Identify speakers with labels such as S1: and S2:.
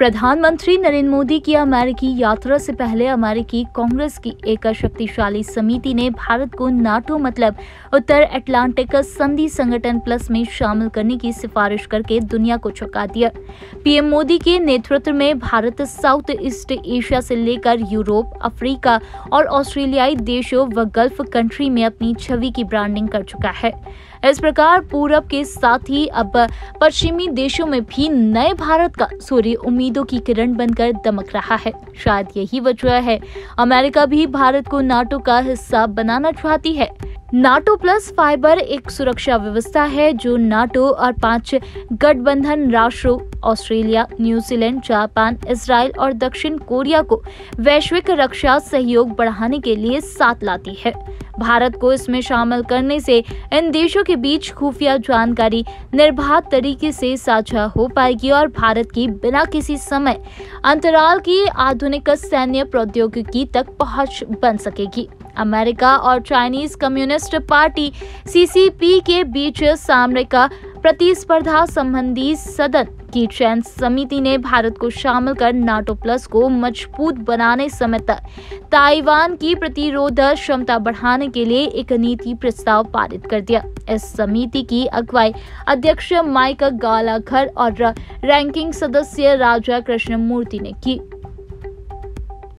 S1: प्रधानमंत्री नरेंद्र मोदी की अमेरिकी यात्रा से पहले अमेरिकी कांग्रेस की एक शक्तिशाली समिति ने भारत को नाटो मतलब उत्तर अटलांटिक संधि संगठन प्लस में शामिल करने की सिफारिश करके दुनिया को चौंका दिया। पीएम मोदी के नेतृत्व में भारत साउथ ईस्ट एशिया से लेकर यूरोप, अफ्रीका और ऑस्ट्रेलियाई देशों व गल्फ कंट्री में अपनी छवि की ब्रांडिंग कर चुका है। इस प्रकार पूरब के साथ ही अब पश्चिमी देशों में भी नए भारत का सूर्य उम्मीदों की किरण बनकर दमक रहा है। शायद यही वजह है अमेरिका भी भारत को नाटो का हिस्सा बनाना चाहती है। नाटो प्लस फाइबर एक सुरक्षा व्यवस्था है जो नाटो और 5 गठबंधन राष्ट्रों ऑस्ट्रेलिया, न्यूजीलैंड, जापान, इजराइल और दक्षिण कोरिया को वैश्विक रक्षा सहयोग बढ़ाने के लिए साथ लाती है। भारत को इसमें शामिल करने से इन देशों के बीच खुफिया जानकारी निर्बाध तरीके से साझा हो पाएगी और भारत की बिना किसी समय अंतराल की आधुनिक सैन्य प्रौद्योगिकी तक पहुंच बन सकेगी। अमेरिका और चाइनीज कम्युनिस्ट पार्टी सीसीपी के बीच सामरिक प्रतिस्पर्धा संबंधी सदन की चयन समिति ने भारत को शामिल कर नाटो प्लस को मजबूत बनाने समेत ताइवान की प्रतिरोध क्षमता बढ़ाने के लिए एक नीति प्रस्ताव पारित कर दिया। इस समिति की अगुवाई अध्यक्ष माइक गालाघर और रैंकिंग सदस्य राजा कृष्णमूर्ति ने की।